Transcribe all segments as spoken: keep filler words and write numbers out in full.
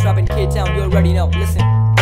rapping K-Town, you already know, listen.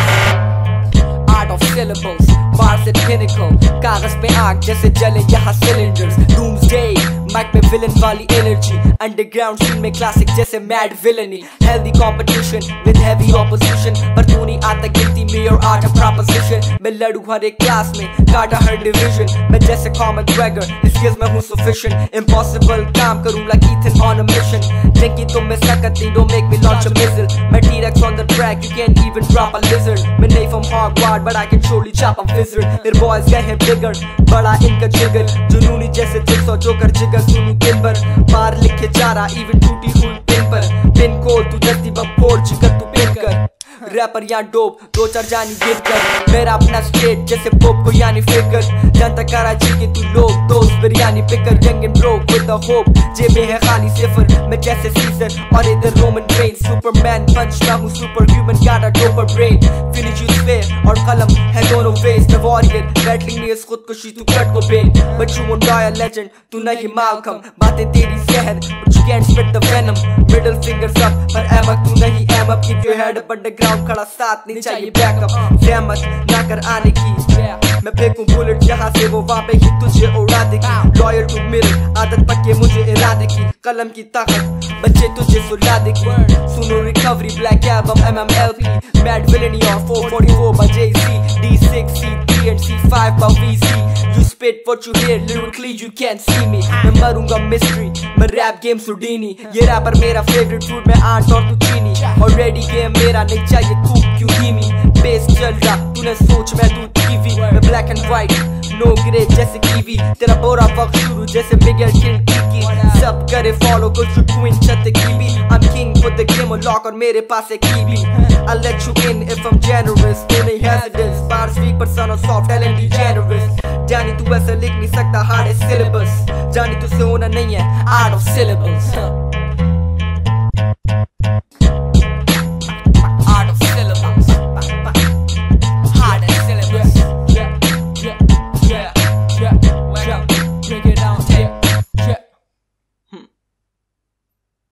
Art of syllables, bars at pinnacle, कागज पे आग जैसे जले यहाँ cylinders. Doomsday, mic में villain वाली energy. Underground scene में classic जैसे mad villainy. Healthy competition with heavy opposition, पर तू नहीं आता गिनती में और art of proposition. मैं लड़ू हर एक class में, काटा हर division. मैं जैसे Conor McGregor, skills में हूँ sufficient. Impossible काम करूँ like Ethan on a mission. Jinky तुम में सकती, don't make me launch a missile. मैं T-Rex on the track, you can't even drop a lizard. मैं नहीं from Hogwarts, but I can surely chop a wizard. मेरे boys गए हैं bigger, बड़ा इनका जिगर. जुनूनी जैसे जिक्सॉ जोकर जिगर सुनू दिन भर. बार लिखे जा रहा even टूटी हुई पिन पर. पिन कोड तू दस्ती बपोड़ जिगर तू पिन कर. रैपर या डोप दो चार जानी गिर कर. मेरा अपना स्टेट जैसे पोप को यानी फिकर. जनता कराची के तू लोग दोस्त biryani picker. Young and broke with the hope, जेबें है खाली सिफर. मैं जैसे सीजर और इधर रोमन रेन. सुपरमैन पंचता हूँ सुपर ह्यूमन गाड़ा doper brain. Finish you spare और कलम है दोनों फेस. द वॉरियर बैटलिंग में इस खुदकुशी तू कट को बेन. But you won't die a legend, तू नहीं मालकम. बातें तेरी जहर but you can't spit the venom. Middle fingers up पर अहमक तू नहीं अहमक. Keep your head up underground, खड़ा साथ नहीं चाहिए बैकअप. सहमत ना कर आने की, मैं फेंकूं बुलेट यहाँ से वो वहाँ पे ही तुझे उड़ा देगी. लॉयर टू मिरर आदत पक्के मुझे इरादे की. कलम की ताकत बच्चे तुझे सुला देगी. सुनो recovery black album M M L P. Mad villainy और four forty four by J C, D six, C three and C five by V C. You spit what you hear lyrically, you can't see me. मैं मरूंगा mystery, मैं rap game सुडीनी. ये wrapper मेरा favorite food, मैं aunt और तू चीनी. और ready game मेरा नहीं चाहिए cook क्यों धीमी. बेस चल रहा तूने सोच मैं तू टीवी. मैं black and white, no grey जैसे कीवी. तेरा बोरा वक्त शुरू जैसे Miguel Kill Kiki. सब करे follow कुछ twin छत kiwi. I'm king for the game lock और मेरे पास है kiwi. I'll let you in if I'm generous, तू नहीं hesitance. Bar speak पर son of soft talent generous. जानी तू ऐसा लिख नहीं सकता hard as syllabus. जानी तुझसे होना नहीं है art of syllables.